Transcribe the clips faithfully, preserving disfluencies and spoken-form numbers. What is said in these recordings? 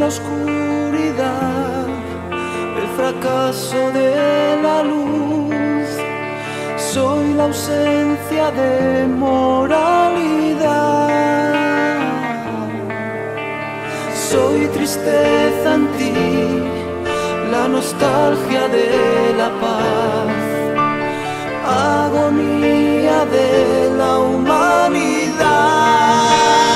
oscuridad, el fracaso de la luz. Soy la ausencia de moralidad. Soy tristeza en ti, la nostalgia de la paz, agonía de la humanidad.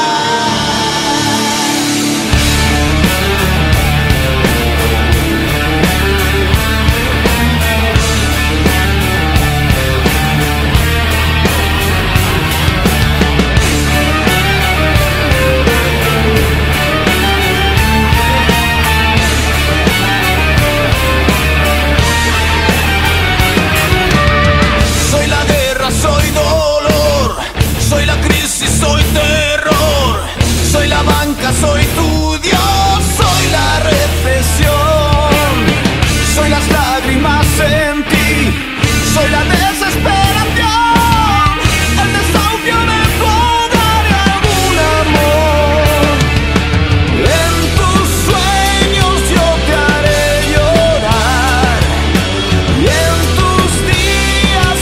Soy tu Dios, soy la recesión, soy las lágrimas en ti, soy la desesperación, el desahucio de tu hogar y algún amor. En tus sueños yo te haré llorar y en tus días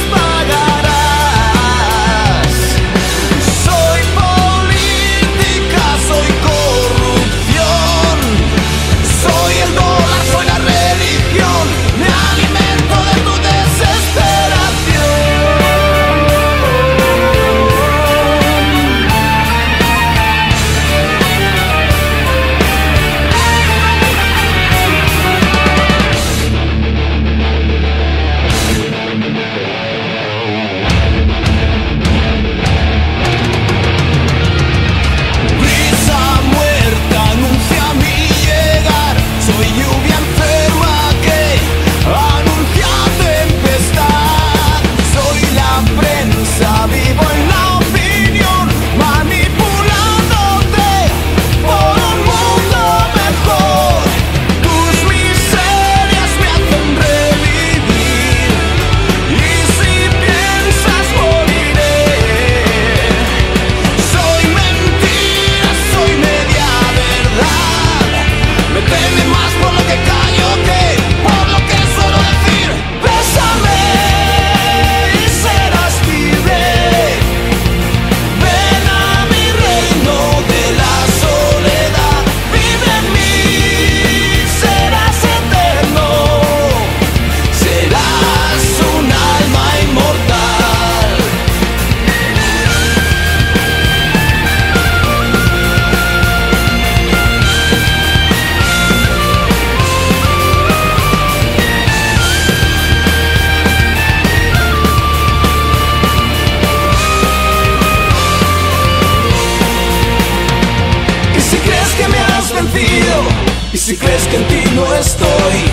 pagarás. Soy política, soy soy el dólar, soy la religión, me alimento de tu desesperación. Brisa muerta anuncia mi llegar, soy lluvia enferma que anuncia tempestad. Soy la prensa, vivo en la opinión, manipulándote por un mundo mejor. Tus miserias me hacen revivir y si piensas moriré. Soy mentira, soy media verdad, me teme más por lo que callo que por lo que suelo decir. Bésame y serás libre, ven a mi reino de la soledad, vive en mí, serás eterno, serás un alma inmortal. Y si crees que me has vencido, y si crees que en ti no estoy,